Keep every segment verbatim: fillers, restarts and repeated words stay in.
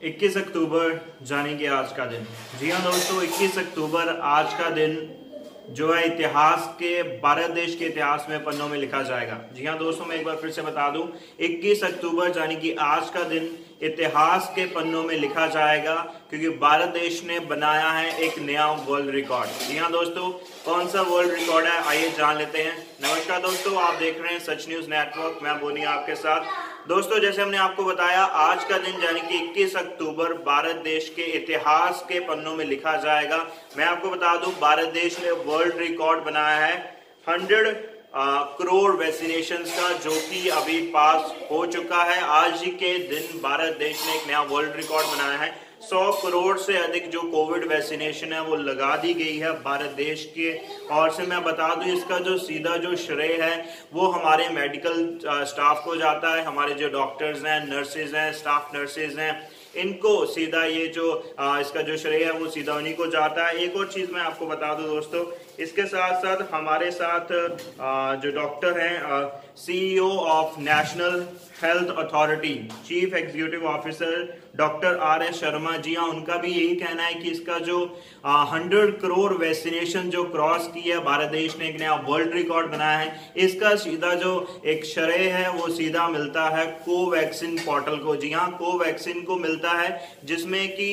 इक्कीस अक्टूबर जाने कि आज का दिन। जी हाँ दोस्तों, इक्कीस अक्टूबर आज का दिन जो है इतिहास के भारत देश के इतिहास में पन्नों में लिखा जाएगा। जी हाँ दोस्तों, मैं एक बार फिर से बता दूं, इक्कीस अक्टूबर यानी कि आज का दिन इतिहास के पन्नों में लिखा जाएगा क्योंकि भारत देश ने बनाया है एक नया वर्ल्ड रिकॉर्ड। जी हाँ दोस्तों, कौन सा वर्ल्ड रिकॉर्ड है आइए जान लेते हैं। नमस्कार दोस्तों, आप देख रहे हैं सच न्यूज नेटवर्क, मैं बोनी आपके साथ। दोस्तों जैसे हमने आपको बताया, आज का दिन यानी कि इक्कीस अक्टूबर भारत देश के इतिहास के पन्नों में लिखा जाएगा। मैं आपको बता दूं, भारत देश ने वर्ल्ड रिकॉर्ड बनाया है हंड्रेड करोड़ वैक्सीनेशन का, जो कि अभी पास हो चुका है। आज ही के दिन भारत देश ने एक नया वर्ल्ड रिकॉर्ड बनाया है। सौ करोड़ से अधिक जो कोविड वैक्सीनेशन है वो लगा दी गई है भारत देश के। और से मैं बता दूं, इसका जो सीधा जो श्रेय है वो हमारे मेडिकल स्टाफ को जाता है। हमारे जो डॉक्टर्स हैं, नर्सेज हैं, स्टाफ नर्सेज हैं, इनको सीधा ये जो आ, इसका जो श्रेय है वो सीधा उन्हीं को जाता है। एक और चीज मैं आपको बता दूं दोस्तों, इसके साथ साथ हमारे साथ आ, जो डॉक्टर हैं, CEO of national health authority, chief executive officer doctor R S Sharma, जी हाँ, उनका भी यही कहना है कि इसका जो हंड्रेड करोड़ वैक्सीनेशन जो क्रॉस की है भारत देश ने, एक नया वर्ल्ड रिकॉर्ड बनाया है, इसका सीधा जो एक श्रेय है वो सीधा मिलता है कोवैक्सीन पोर्टल को। जी हाँ, कोवैक्सीन को मिलता है, जिसमें कि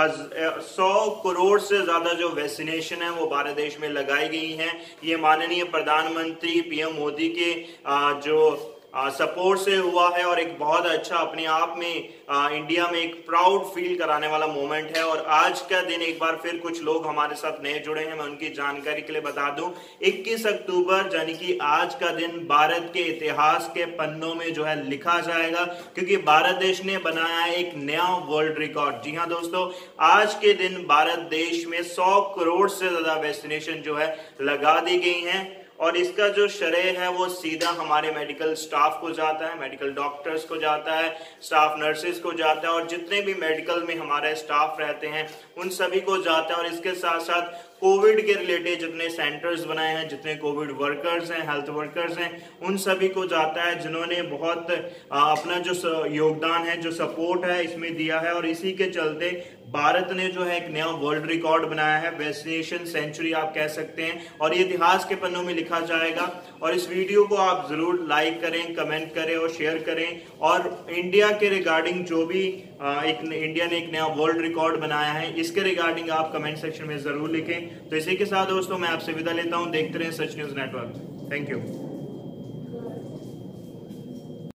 सौ करोड़ से ज्यादा जो वैक्सीनेशन है वो भारत देश में लगाई गई हैं। ये माननीय प्रधानमंत्री पीएम मोदी के जो सपोर्ट से हुआ है और एक बहुत अच्छा अपने आप में आ, इंडिया में एक प्राउड फील कराने वाला मोमेंट है। और आज का दिन एक बार फिर कुछ लोग हमारे साथ नए जुड़े हैं, मैं उनकी जानकारी के लिए बता दूं, इक्कीस अक्टूबर यानी कि आज का दिन भारत के इतिहास के पन्नों में जो है लिखा जाएगा क्योंकि भारत देश ने बनाया है एक नया वर्ल्ड रिकॉर्ड। जी हाँ दोस्तों, आज के दिन भारत देश में सौ करोड़ से ज्यादा वैक्सीनेशन जो है लगा दी गई है और इसका जो श्रेय है वो सीधा हमारे मेडिकल स्टाफ को जाता है, मेडिकल डॉक्टर्स को जाता है, स्टाफ नर्सेज को जाता है और जितने भी मेडिकल में हमारे स्टाफ रहते हैं उन सभी को जाता है। और इसके साथ साथ कोविड के रिलेटेड जितने सेंटर्स बनाए हैं, जितने कोविड वर्कर्स हैं, हेल्थ वर्कर्स हैं, उन सभी को जाता है जिन्होंने बहुत अपना जो योगदान है, जो सपोर्ट है इसमें दिया है। और इसी के चलते भारत ने जो है एक नया वर्ल्ड रिकॉर्ड बनाया है, वैक्सीनेशन सेंचुरी आप कह सकते हैं, और ये इतिहास के पन्नों में लिखा जाएगा। और इस वीडियो को आप जरूर लाइक करें, कमेंट करें और शेयर करें। और इंडिया के रिगार्डिंग जो भी एक इंडिया ने एक नया वर्ल्ड रिकॉर्ड बनाया है, इसके रिगार्डिंग आप कमेंट सेक्शन में जरूर लिखें। तो इसी के साथ दोस्तों मैं आपसे विदा लेता हूं। देखते रहें Sach news network. Thank you.